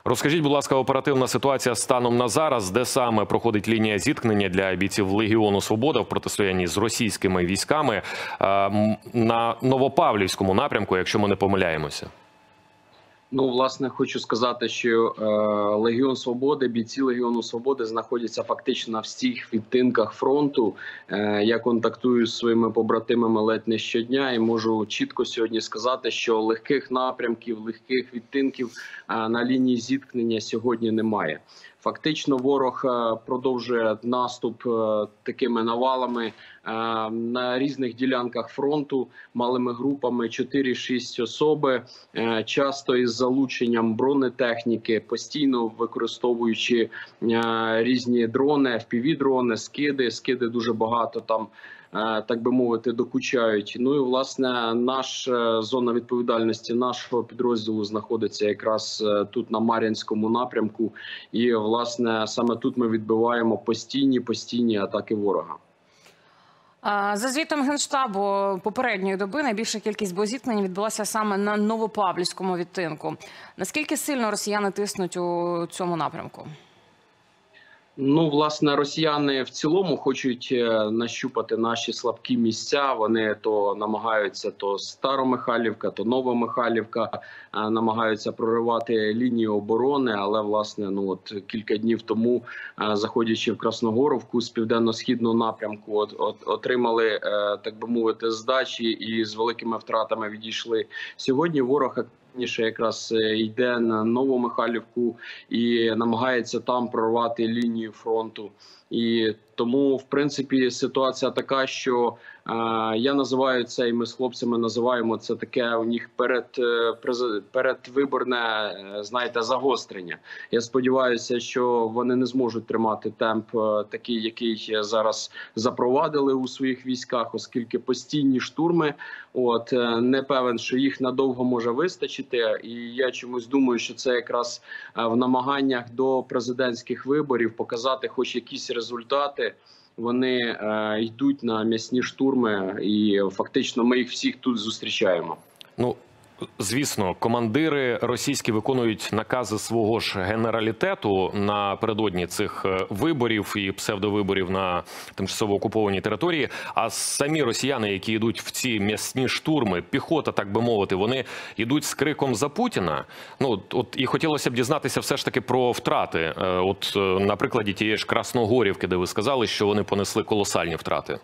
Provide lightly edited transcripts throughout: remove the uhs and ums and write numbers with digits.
Розкажіть, будь ласка, оперативна ситуація станом на зараз, де саме проходить лінія зіткнення для бійців Легіону Свобода в протистоянні з російськими військами на Новопавлівському напрямку, якщо ми не помиляємося? Ну, власне, хочу сказати, що Легіон Свободи, бійці Легіону Свободи знаходяться фактично на всіх відтинках фронту. Я контактую з своїми побратимами ледь не щодня і можу чітко сьогодні сказати, що легких напрямків, легких відтинків на лінії зіткнення сьогодні немає. Фактично ворог продовжує наступ такими навалами на різних ділянках фронту, малими групами 4-6 особи, часто із залученням бронетехніки, постійно використовуючи різні дрони, FPV-дрони, скиди дуже багато там, так би мовити, докучають. Ну і, власне, зона відповідальності нашого підрозділу знаходиться якраз тут, на Мар'їнському напрямку. І, власне, саме тут ми відбиваємо постійні атаки ворога. За звітом Генштабу попередньої доби найбільша кількість боєзіткнень відбулася саме на Новопавлівському відтинку. Наскільки сильно росіяни тиснуть у цьому напрямку? Ну, власне, росіяни в цілому хочуть нащупати наші слабкі місця. Вони то намагаються, то Старомихайлівка, то Новомихайлівка, намагаються проривати лінію оборони. Але, власне, кілька днів тому, заходячи в Красногоровку з південно-східного напрямку, отримали, так би мовити, здачі і з великими втратами відійшли. Сьогодні ворог якраз йде на Новомихайлівку і намагається там прорвати лінію фронту. І тому, в принципі, ситуація така, що я називаю це, і ми з хлопцями називаємо це таке у них передвиборне, знаєте, загострення. Я сподіваюся, що вони не зможуть тримати темп такий, який зараз запровадили у своїх військах, оскільки постійні штурми. Не певен, що їх надовго може вистачити. І я чомусь думаю, що це якраз в намаганнях до президентських виборів показати хоч якісь результати. Вони йдуть на м'ясні штурми, і фактично ми їх всіх тут зустрічаємо. Ну, звісно, командири російські виконують накази свого ж генералітету напередодні цих виборів і псевдовиборів на тимчасово окупованій території. А самі росіяни, які йдуть в ці м'ясні штурми, піхота, так би мовити, вони йдуть з криком за Путіна. І хотілося б дізнатися все ж таки про втрати. На прикладі тієї ж Красногорівки, де ви сказали, що вони понесли колосальні втрати.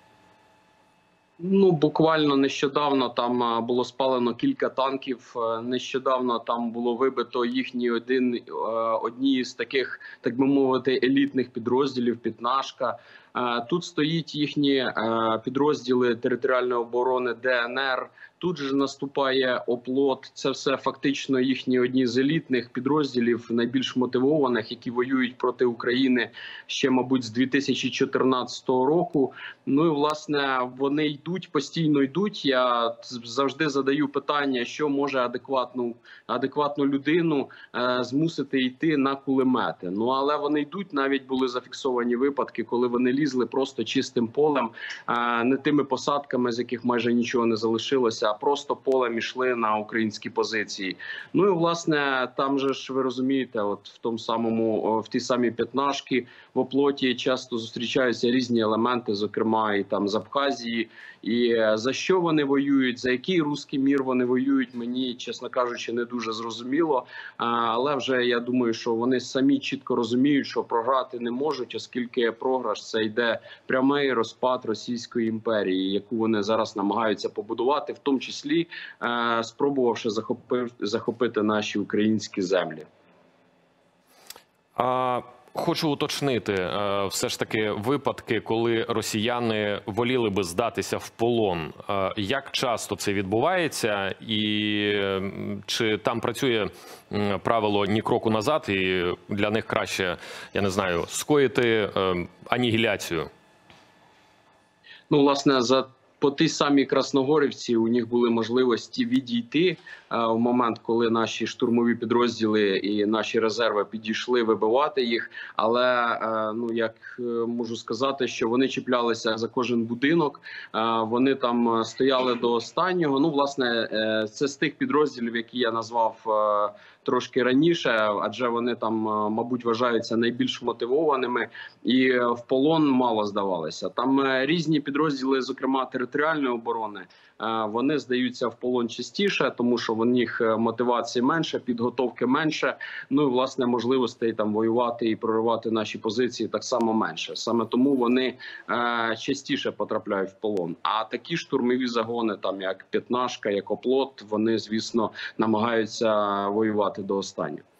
Ну, буквально нещодавно там було спалено кілька танків, нещодавно там було вибито одні з таких, так би мовити, елітних підрозділів «Пітнашка». Тут стоїть їхні підрозділи територіальної оборони ДНР, тут же наступає оплот. Це все фактично їхні одні з елітних підрозділів, найбільш мотивованих, які воюють проти України ще, мабуть, з 2014 року. Ну і, власне, вони йдуть, постійно йдуть. Я завжди задаю питання, що може адекватну людину змусити йти на кулемети. Ну, але вони йдуть, навіть були зафіксовані випадки, коли вони лізли просто чистим полем, не тими посадками, з яких майже нічого не залишилося, а просто полем йшли на українські позиції. Ну і, власне, там же ж, ви розумієте, в тій самій «П'ятнашці» в оплоті часто зустрічаються різні елементи, зокрема і там з Абхазії. І за що вони воюють, за який руський мір вони воюють, мені, чесно кажучи, не дуже зрозуміло. Але вже я думаю, що вони самі чітко розуміють, що програти не можуть, оскільки програш – це йде прямий розпад Російської імперії, яку вони зараз намагаються побудувати, в тому числі спробувавши захопити наші українські землі. Хочу уточнити, все ж таки, випадки, коли росіяни воліли би здатися в полон. Як часто це відбувається і чи там працює правило «ні кроку назад» і для них краще, я не знаю, скоїти анігіляцію? Ну, власне, по тій самій Красногорівці у них були можливості відійти в момент, коли наші штурмові підрозділи і наші резерви підійшли вибивати їх. Але, як можу сказати, що вони чіплялися за кожен будинок, вони там стояли до останнього. Ну, власне, це з тих підрозділів, які я назвав трошки раніше, адже вони там, мабуть, вважаються найбільш мотивованими і в полон мало здавалися. Там різні підрозділи, зокрема територіальної оборони, вони здаються в полон частіше, тому що в них мотивації менше, підготовки менше, ну і власне можливостей там воювати і проривати наші позиції так само менше. Саме тому вони частіше потрапляють в полон. А такі штурмові загони, там як П'ятнашка, як Оплот, вони, звісно, намагаються воювати до останнього.